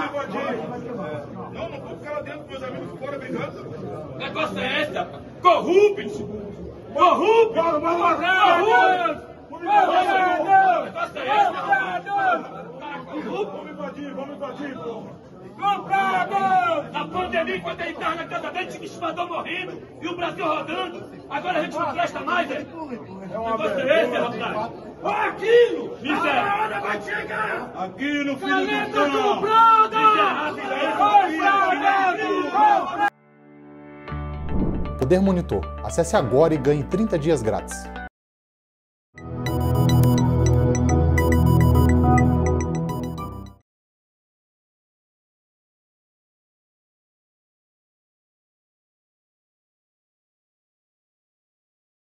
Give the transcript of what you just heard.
Não vou ficar lá dentro com meus amigos fora brigando. O negócio é esse, rapaz. Corrupto! Corrupto! Vamos invadir, porra. Comprado! Na pandemia, enquanto ele estava na casa dele, tinha estimador morrendo e o Brasil rodando. Agora a gente não presta mais, hein? O negócio é esse, rapaz. Ó, Aquino! A hora vai chegar! Aquino, filho Caneta do cão! comprada! Poder Monitor. Acesse agora e ganhe 30 dias grátis.